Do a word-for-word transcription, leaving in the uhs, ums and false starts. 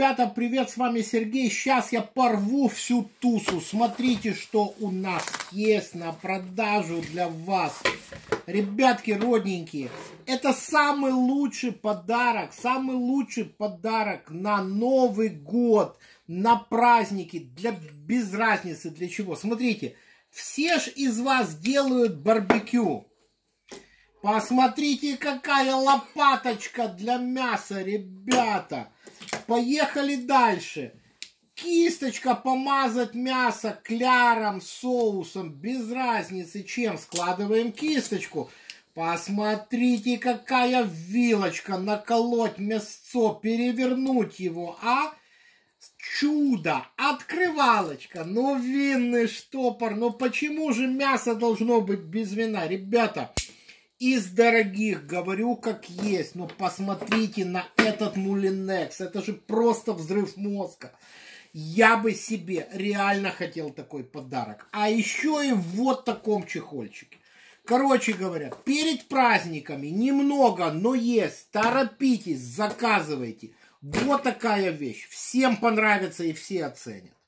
Ребята, привет, с вами Сергей. Сейчас я порву всю тусу. Смотрите, что у нас есть на продажу для вас. Ребятки родненькие, это самый лучший подарок, самый лучший подарок на Новый год, на праздники, для, без разницы для чего. Смотрите, все ж из вас делают барбекю. Посмотрите, какая лопаточка для мяса, ребята. Поехали дальше. Кисточка помазать мясо кляром, соусом, без разницы чем. Складываем кисточку. Посмотрите, какая вилочка. Наколоть мясцо, перевернуть его, а? Чудо! Открывалочка. Ну, винный штопор. Ну, почему же мясо должно быть без вина? Ребята, из дорогих, говорю как есть, но посмотрите на этот Мулинекс. Это же просто взрыв мозга. Я бы себе реально хотел такой подарок. А еще и в вот таком чехольчике. Короче говоря, перед праздниками немного, но есть. Торопитесь, заказывайте. Вот такая вещь. Всем понравится и все оценят.